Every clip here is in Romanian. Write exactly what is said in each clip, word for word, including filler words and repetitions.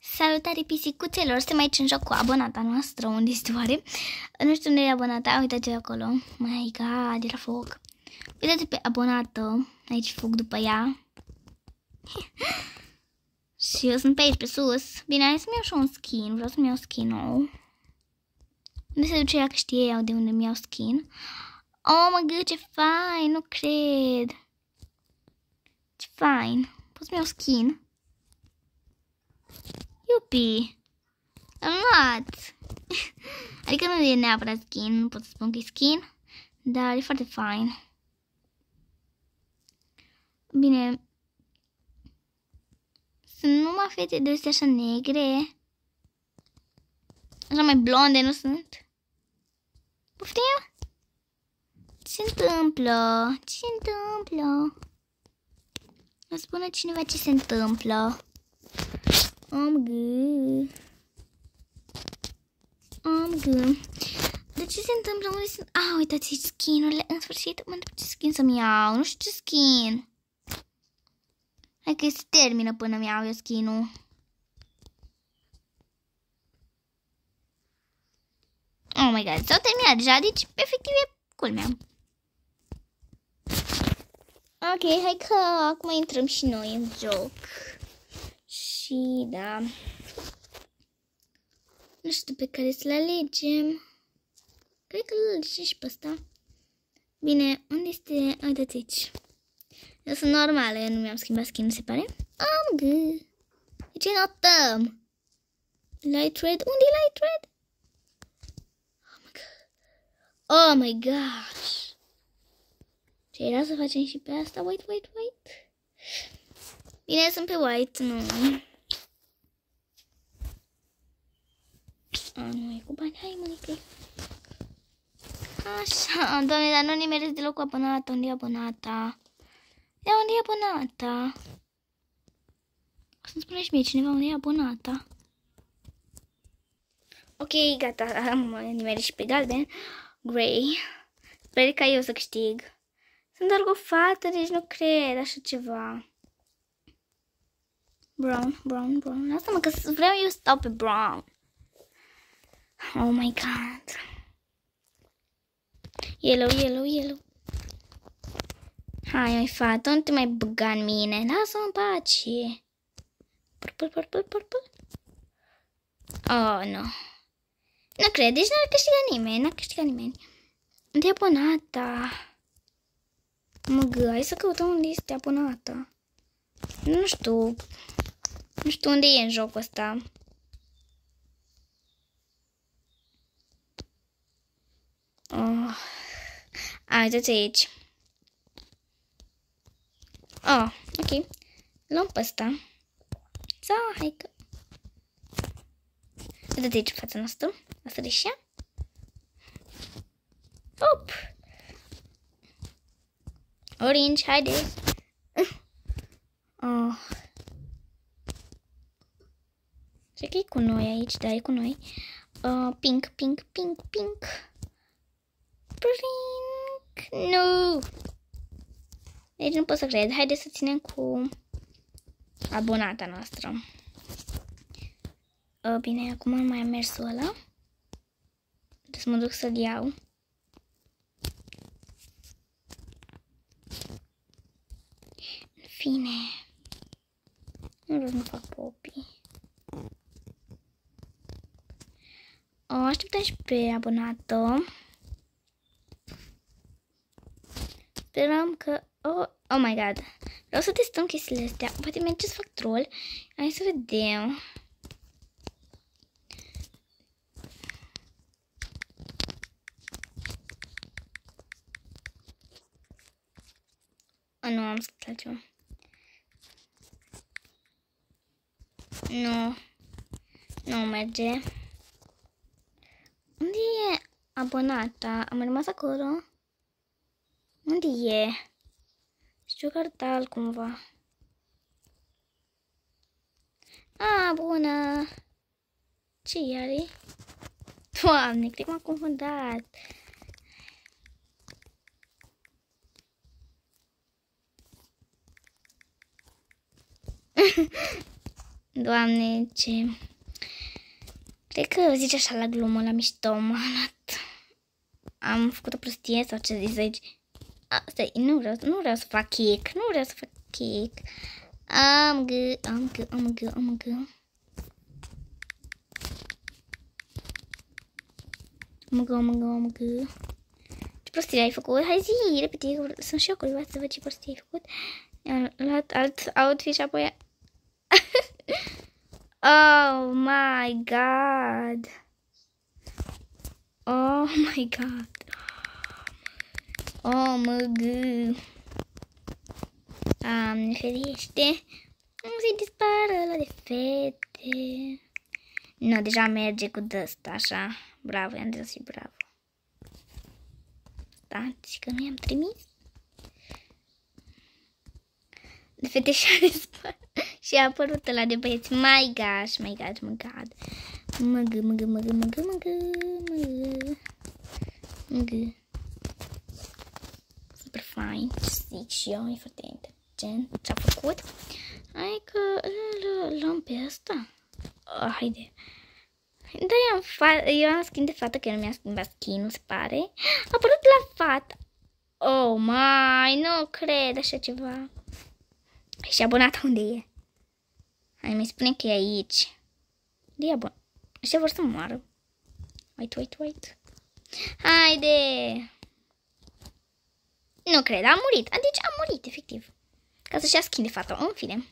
Salutare pisicuțelor, suntem aici în joc cu abonata noastră. Unde este oare? Nu știu unde e abonata, uitați-o acolo. My God, era foc. Uitați pe abonată, aici foc după ea. Și eu sunt pe aici, pe sus. Bine, hai să-mi iau și un skin, vreau să-mi iau skin nou. Unde se duce ea, că știe ea de unde mi iau skin. Oh my God, ce fain, nu cred. Ce fain, pot să-mi iau skin? Iupi, am luat. Adică nu e neapărat skin, nu pot să spun că e skin, dar e foarte fain. Bine, sunt numai fete de astea așa negre. Așa mai blonde, nu sunt? Poftim? Ce se întâmplă? Ce se întâmplă? Îmi spune cineva ce se întâmplă. Am gâ. Am gâ. De ce se întâmplă? Unde sunt? Ah, uitați aici skin-urile. În sfârșit, mă întreb ce skin să-mi iau. Nu știu ce skin. Hai că se termină până mi iau eu skin-ul. Oh my God, s-au terminat deja, deci efectiv e culmea. Ok, hai că acum intrăm și noi în joc. Și da, nu știu pe care să le alegem. Cred că îl alegem și pe ăsta. Bine, unde este? Uitați aici. Eu sunt normală, eu nu mi-am schimbat skin, se pare. Am gâ. De ce notăm? Light red? Unde e light red? Oh my God. Oh my gosh. Ce era să facem și pe asta? Wait, wait, wait. Bine, sunt pe white, nu. A, nu e cu bani, hai mănică. Așa, doamne, dar nu nimeresc deloc cu abonata. Unde e abonata? Ia, unde e abonata? O să-mi spune și mie cineva unde e abonata. Ok, gata, am nimerit și pe galben. Grey. Sper ca eu să câștig. Sunt doar o fată, deci nu cred așa ceva. Brown, brown, brown. Asta mă, că vreau eu să stau pe brown. Oh my God. Yellow, yellow, yellow. Hai, mai fată, nu te mai băga în mine. Lasă-mă în pace. Purple, purple, purple. Oh, nu. Nu cred, deci n-a câștigat nimeni, n-a câștigat nimeni. Unde e abonata? Mă gă, hai să căutăm unde este abonata. Nu știu. Nu știu unde e în jocul ăsta. Oh. A, uitați aici. Oh, ok. Luăm pe ăsta. Sau, hai că... Uitați aici fața noastră. Asta de și ea. Op! Orange, haide! Oh. Cred că e cu noi aici, da, e cu noi. Uh, pink, pink, pink, pink. Pink. Nu! Deci nu pot să cred. Haideți să ținem cu abonata noastră. Uh, bine, acum mai am mersul ăla. Trebuie să mă duc să-l iau. În fine. Nu vreau să nu fac popii. O așteptăm și pe abonată. Sperăm că... Oh, oh my God. Vreau să testăm chestiile astea. Poate merge să fac troll. Hai să vedem. Oh, nu am scris altceva. Nu. Nu merge. Unde e abonata? Am rămas acolo. Unde e? Știu cartal cumva. Ah, bună! Ce are? Doamne, cred că m-am confundat. Doamne, ce... Cred că zice așa la glumă, la mișto, m-a luat. Am făcut o prostie sau ce zici aici? A, stai, nu vreau, nu vreau să fac cake, nu vreau să fac cake. Am gă, am gă, am gă, am gă. Am gă, am gă, am gă. Ce prostie ai făcut? Hai zi, repede, sunt și eu curioasă să văd ce prostie ai făcut. Am luat alt outfit și apoi... Oh my god. Oh my god. Oh my god. Doamne ferește. Nu se dispară ăla de fete. Nu, deja merge cu dăsta, așa. Bravo, i-am zis și bravo. Stați că nu i-am trimis. De fete și-a dispărut. Și a apărut ăla de băieți. My gosh, my god, my god. Măgă, măgă, măgă, măgă, măgă, măgă. Măgă. Super fain. Zic și eu, e foarte inteligent. Ce-a făcut? Hai că îl luăm pe ăsta. Oh, haide. Da, eu am, fa eu am skin de fată, că nu mi-a schimbat skin-ul, se pare. A apărut la fată. Oh, my, nu cred așa ceva. Și abonata unde e? Hai, mi spune că e aici. De abonat. Ăștia vor să moară. Wait, wait, wait. Haide! Nu cred, a murit. Deci a murit, efectiv. Ca să-și ia skin de fată. În fine.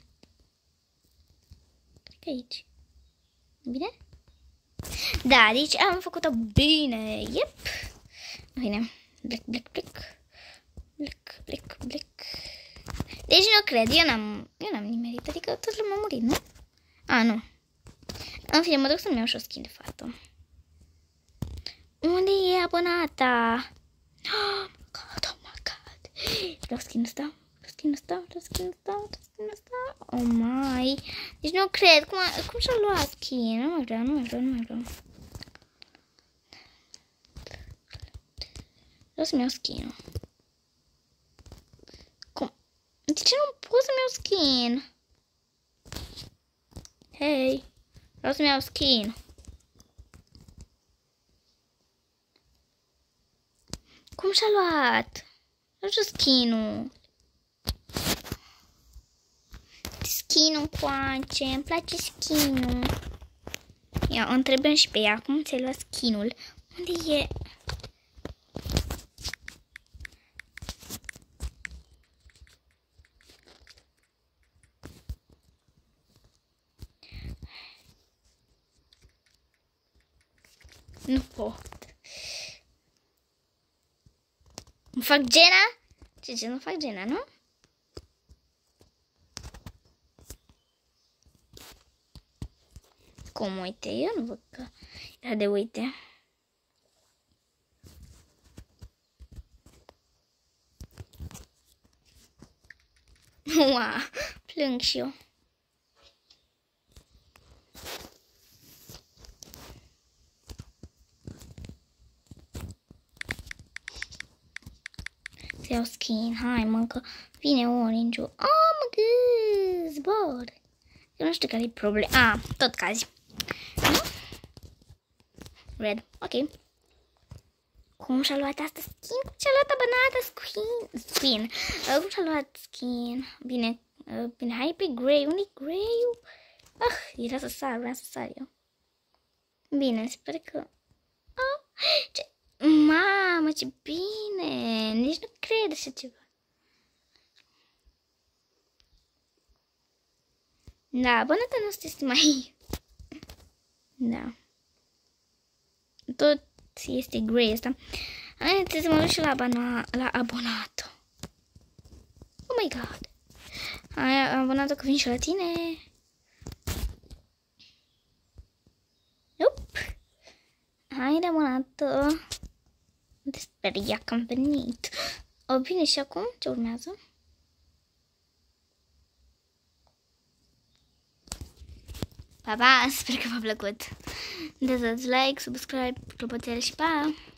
Cred că aici. Bine? Da, deci am făcut-o bine. Yep. În fine. Blic, blic, blic. Blic, blic, blic. Deci nu cred, eu n-am eu n-am nimerit, adică toată lumea a murit, nu? A, nu. În fine, mă duc să-mi iau și o skin de fată. Unde e abonata? Oh my god, oh my god. Vreau skin ăsta, vreau skin ăsta, vreau skin ăsta, vreau skin ăsta. Oh my. Deci nu cred, cum, cum și-a luat skin? Nu mai vreau, nu mai vreau, nu mai vreau. Vreau să-mi iau skin-ul. De ce nu pot să-mi iau skin? Hei, vreau să-mi iau skin. Cum și-a luat? Nu știu skin-ul. Skin-ul coace, îmi place skin-ul. Ia, o întrebăm și pe ea, cum ți-ai luat skin-ul? Unde e? Nu pot. Îmi fac Gena? Ce, ce, nu fac Gena, nu? Cum, uite, eu nu văd că era de uite. Ua, plâng și eu. Să iau skin, hai mă, că vine orange-ul. Oh, mă gâs, zbor. Eu nu știu care e problema. Ah, tot cazi. Nu? Red, ok. Cum și-a luat asta skin? Cum și-a luat abonată skin? Skin. Uh, cum și-a luat skin? Bine, uh, bine, hai pe grey. Unde-i grey-ul? Ah, era să sar, vreau să sar eu. Bine, sper că... Oh, ce... Mamă, ce bine! Nici nu cred așa ceva. Da, abonata noastră este mai... Da. Tot este grey asta. Hai, trebuie să mă duc și la, abona... la abonat. Oh my god. Hai, abonată că vin și la tine. Up. Hai, de abonată. Te speria că am venit. O, bine, și acum ce urmează? Pa, pa, sper că v-a plăcut. Dați like, subscribe, clopoțel și pa!